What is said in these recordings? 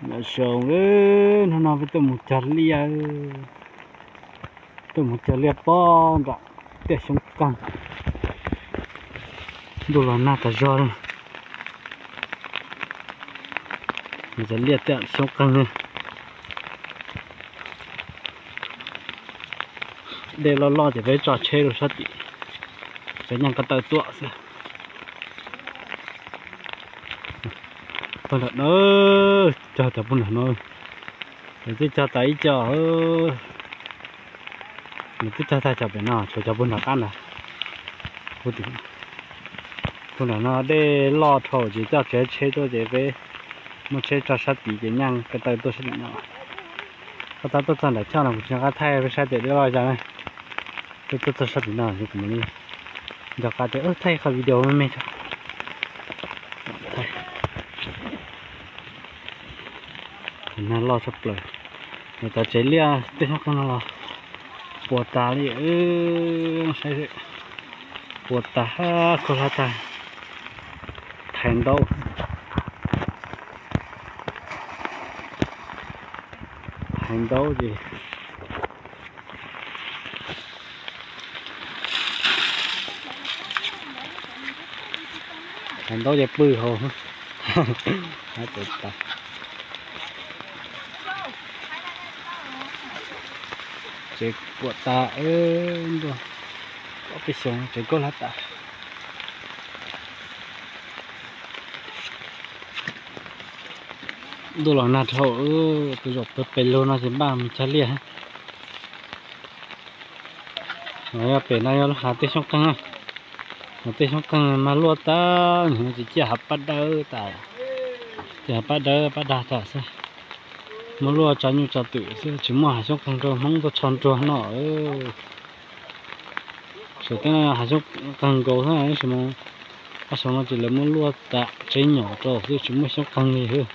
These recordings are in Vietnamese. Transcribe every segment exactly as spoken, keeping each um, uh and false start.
nó sầu nữa nó nói với tôi một chặt lia tôi một chặt lia po đã để xuống căng đồ là nát cả giò rồi một chặt lia tẹn xuống căng này để lo lo thì phải trò chơi rồi sao chị phải nhang cái tay tuọ xem thôi là nó cho tập bún nó mình cứ cho tay cho mình cứ cho tay cho bên nào cho cho bún nó ăn à bún thì bún là nó để lo thầu chỉ cho chế chế cho chế về một chế cho sát tí cái nhang cái tay tôi sẽ nó cái tay tôi chọn để cho nó cho cái thay với sát để lo ra này tôi tôi tôi sát tí nào thì cũng như giờ cái để ớt thay cái video mới mệt nó lo sắp lời người ta chế lia tên nó không lo bột ta đi ư sai rồi bột ta có là ta thành đâu thành đâu gì thành đâu đẹp bự hồ hả bột ta chế bột ta ơi đồ có cái sống chế có lá ta đồ là nát hậu tôi dọc tôi pelo nó sẽ bám chả lia nói về này nó hạt tê sông căng hạt tê sông căng mà lúa ta nó chỉ chỉ hạt bắt đỡ ta chỉ hạt bắt đỡ bắt đá ta sao mà lúa cho như cho tự chứ mà hạt sông căng rồi mong có tròn tròn nó số cái này hạt sông căng cầu thế này mà hạt sông nó chỉ là muốn lúa ta trái nhỏ rồi chứ chúng mới sông căng gì hơn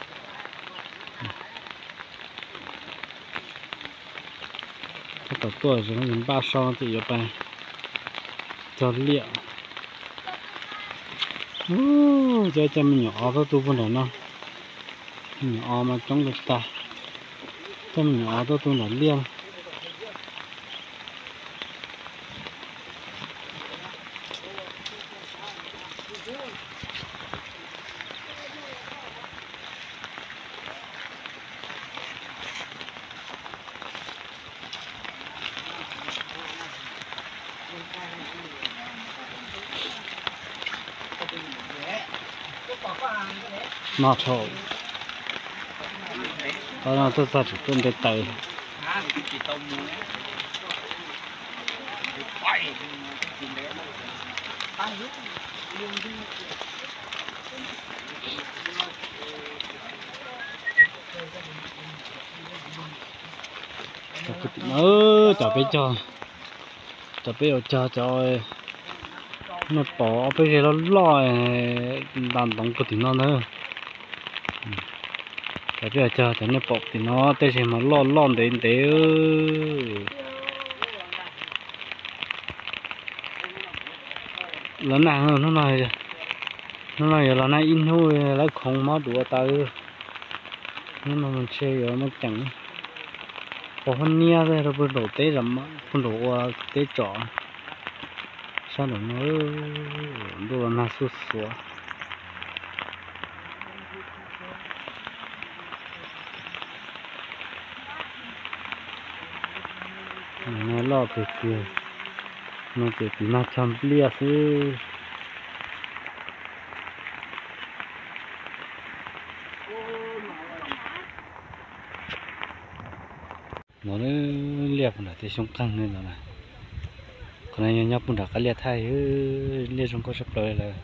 cái tuổi rồi nó ba son thì ở đây cho liệu cho cho mình nhỏ có tu von nó nhỏ mà trong được ta cho mình nhỏ có tu nó liêng nó thầu đó là tôi ta chỉ tuân để tay ơ chả biết cho chả biết cho cho nó bỏ bây giờ nó lòi đàn đóng cái thì nó nữa cái bây giờ chờ cho nó bỏ thì nó tới khi mà lo lon đến thế lớn nào nó này nó này là này in thôi lấy không máu đùa ta nhưng mà mình chơi rồi nó chẳng có con nia rồi rồi đổ té rầm con đổ té trỏ sao nó nó đồ là sốt sủa nó lo về kia nó về thì nó chăm lia chứ nó lia còn là thì sống căng nên là này còn này nhóc bún đá cá lia thay lia trong có sắp tới là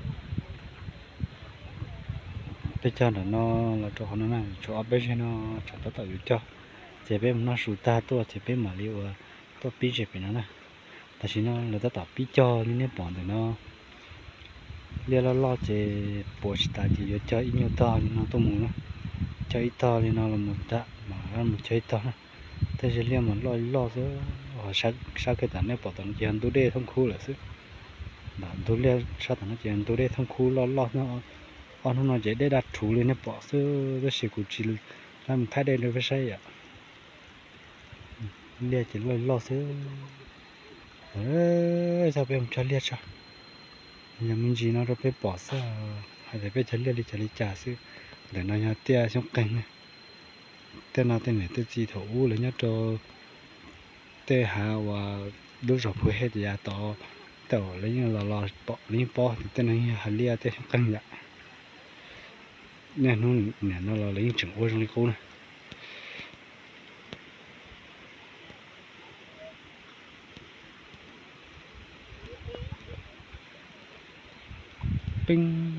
bây giờ là nó là chỗ nó này chỗ bây giờ nó chỗ tao tạo cho chế bên nó sụt ta tôi chế bên mà liệu tôi biết chế bên nó nè tại vì nó là tao tạo biết cho nên bọn thì nó lia lo lo chế bộ ta chỉ cho ít nhiều to nên nó tôi muốn nó cho ít to nên nó là một tạ mà nó một chơi to thế thì lia mà lo lo chứ họ sao sao cái tận này bỏ tận chỉ ăn tôi đây không khu là chứ đó tôi lia sao tận nó chỉ ăn tôi đây không khu lo lo nó ông nó dễ để đặt thủ lên nó bỏ sơ cái sự của chị làm thay đây nó phải xây ạ lia chỉ lo lo sơ ơ sao bây giờ lia cho nhà mình chỉ nó rồi phải bỏ sơ hay là phải chơi lia đi chơi trả sơ để nó nhà tia trong cành này tên nào tên này tên gì thủ lấy nhá cho tên hà và đứa rồi phải hết giờ tao tao lấy như là là bỏ lấy bỏ thì tên này hà lia tên trong cành vậy nè nó nè nó là lấy chừng ô trong cái cô này ping